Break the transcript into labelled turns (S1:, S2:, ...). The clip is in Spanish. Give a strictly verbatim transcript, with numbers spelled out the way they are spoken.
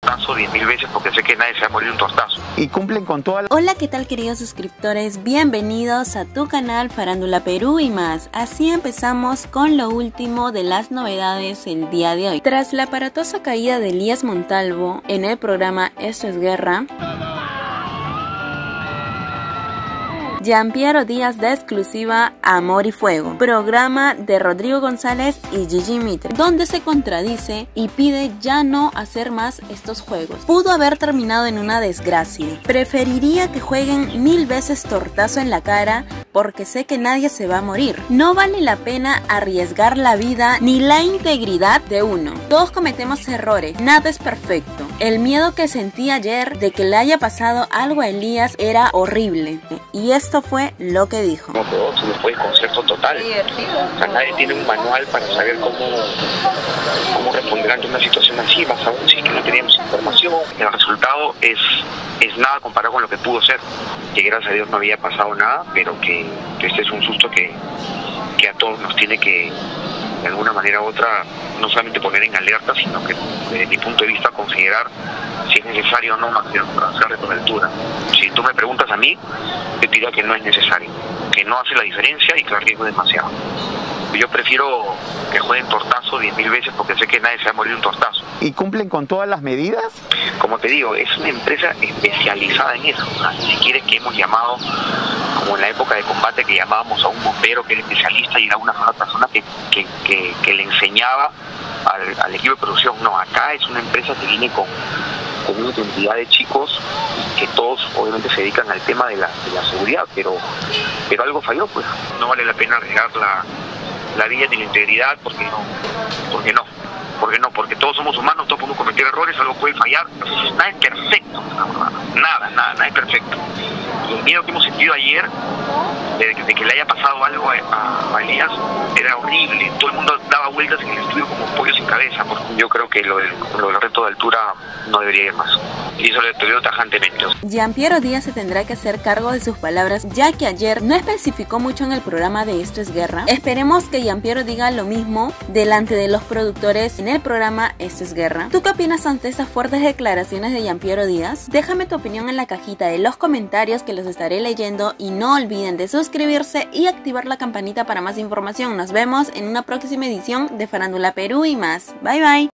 S1: tortazo diez mil veces porque sé que nadie se va a morir de un tortazo.
S2: Y cumplen con toda la...
S3: Hola, ¿qué tal, queridos suscriptores? Bienvenidos a tu canal Farándula Perú y más. Así empezamos con lo último de las novedades el día de hoy. Tras la aparatosa caída de Elías Montalvo en el programa Esto es Guerra, Gianpiero Díaz da exclusiva Amor y Fuego, programa de Rodrigo González y Gigi Mitre, donde se contradice y pide ya no hacer más estos juegos. Pudo haber terminado en una desgracia. Preferiría que jueguen mil veces tortazo en la cara porque sé que nadie se va a morir. No vale la pena arriesgar la vida ni la integridad de uno. Todos cometemos errores, nada es perfecto. El miedo que sentí ayer de que le haya pasado algo a Elías era horrible. Y esto fue lo que dijo.
S1: No, pero se les fue el concierto total. O sea, nadie tiene un manual para saber cómo, cómo responder ante una situación así, más aún si que no teníamos información. El resultado es, es nada comparado con lo que pudo ser. Que gracias a Dios no había pasado nada, pero que, que este es un susto que, que a todos nos tiene que, de alguna manera u otra, no solamente poner en alerta, sino que desde mi punto de vista considerar si es necesario o no hacer de cobertura. Si tú me preguntas a mí, yo diría que no es necesario, que no hace la diferencia y que arriesgo demasiado. Yo prefiero que jueguen tortazo diez mil veces porque sé que nadie se va a morir de un tortazo.
S2: ¿Y cumplen con todas las medidas?
S1: Como te digo, es una empresa especializada en eso. O sea, ni siquiera es que hemos llamado, como en la época de combate, que llamábamos a un bombero que era especialista y era una sola persona que, que, que, que le enseñaba al, al equipo de producción. No, acá es una empresa que viene con, con una cantidad de chicos que todos obviamente se dedican al tema de la, de la seguridad, pero, pero algo falló, pues. No vale la pena arriesgar la, la vida ni la integridad porque no, porque no. Porque no, porque todos somos humanos, todos podemos cometer errores, algo puede fallar, nada es perfecto, nada, nada, nada es perfecto. Y el miedo que hemos sentido ayer, de, de que le haya pasado algo a, a Elías, era horrible, todo el mundo daba vueltas en el estudio como pollo sin cabeza, porque yo creo que lo del, lo del reto de altura no debería ir más. Y eso lo digo tajantemente.
S3: Gianpiero Díaz se tendrá que hacer cargo de sus palabras, ya que ayer no especificó mucho en el programa de Esto es Guerra. Esperemos que Gianpiero diga lo mismo delante de los productores en el programa Esto es Guerra. ¿Tú qué opinas ante estas fuertes declaraciones de Gianpiero Díaz? Déjame tu opinión en la cajita de los comentarios que los estaré leyendo y no olviden de suscribirse y activar la campanita para más información. Nos vemos en una próxima edición de Farándula Perú y más. Bye bye.